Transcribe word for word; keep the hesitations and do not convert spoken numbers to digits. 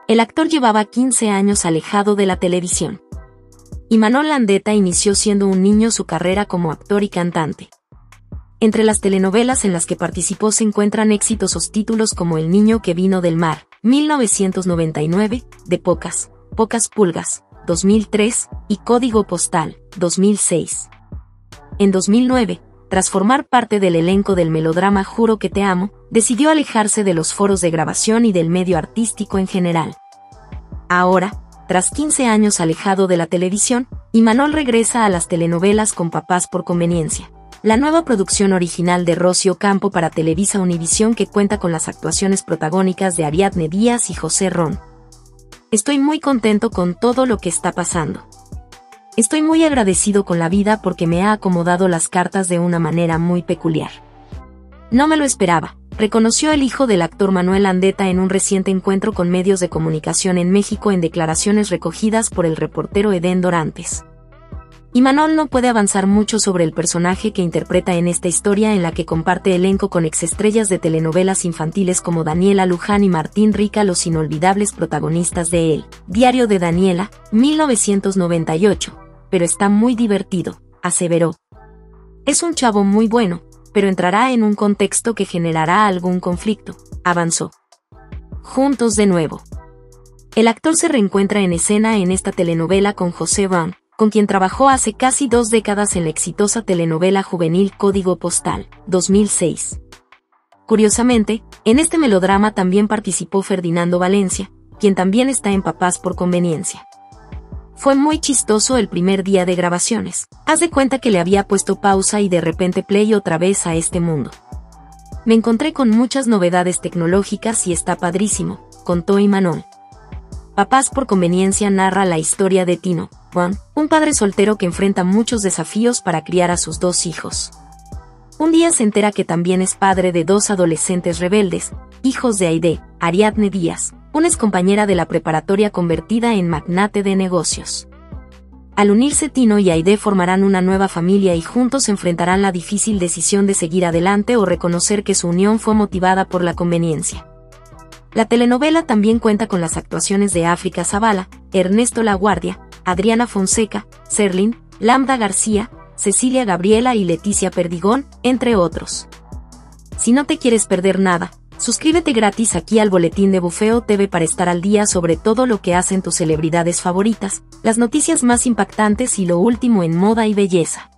El actor llevaba quince años alejado de la televisión. Imanol Landeta inició siendo un niño su carrera como actor y cantante. Entre las telenovelas en las que participó se encuentran exitosos títulos como El niño que vino del mar, mil novecientos noventa y nueve, De pocas, pocas pulgas, dos mil tres, y Código postal, dos mil seis. En dos mil nueve, tras formar parte del elenco del melodrama Juro que te amo, decidió alejarse de los foros de grabación y del medio artístico en general. Ahora, tras quince años alejado de la televisión, Imanol regresa a las telenovelas con Papás por conveniencia, la nueva producción original de Rocío Campo para Televisa Univisión que cuenta con las actuaciones protagónicas de Ariadne Díaz y José Ron. Estoy muy contento con todo lo que está pasando. Estoy muy agradecido con la vida porque me ha acomodado las cartas de una manera muy peculiar. No me lo esperaba, reconoció el hijo del actor Manuel Landeta en un reciente encuentro con medios de comunicación en México en declaraciones recogidas por el reportero Edén Dorantes. Imanol no puede avanzar mucho sobre el personaje que interpreta en esta historia en la que comparte elenco con exestrellas de telenovelas infantiles como Daniela Luján y Martín Rica, los inolvidables protagonistas de El Diario de Daniela, mil novecientos noventa y ocho. Pero está muy divertido, aseveró. Es un chavo muy bueno, pero entrará en un contexto que generará algún conflicto, avanzó. Juntos de nuevo. El actor se reencuentra en escena en esta telenovela con José Ron, con quien trabajó hace casi dos décadas en la exitosa telenovela juvenil Código postal, dos mil seis. Curiosamente, en este melodrama también participó Ferdinando Valencia, quien también está en Papás por conveniencia. Fue muy chistoso el primer día de grabaciones. Haz de cuenta que le había puesto pausa y de repente play otra vez a este mundo. Me encontré con muchas novedades tecnológicas y está padrísimo, contó Imanol. Papás por conveniencia narra la historia de Tino, Juan, un padre soltero que enfrenta muchos desafíos para criar a sus dos hijos. Un día se entera que también es padre de dos adolescentes rebeldes, hijos de Aide, Ariadne Díaz, una excompañera de la preparatoria convertida en magnate de negocios. Al unirse Tino y Aide formarán una nueva familia y juntos enfrentarán la difícil decisión de seguir adelante o reconocer que su unión fue motivada por la conveniencia. La telenovela también cuenta con las actuaciones de África Zavala, Ernesto Laguardia, Adriana Fonseca, Serlin, Lambda García, Cecilia Gabriela y Leticia Perdigón, entre otros. Si no te quieres perder nada, suscríbete gratis aquí al Boletín de Bufeo T V para estar al día sobre todo lo que hacen tus celebridades favoritas, las noticias más impactantes y lo último en moda y belleza.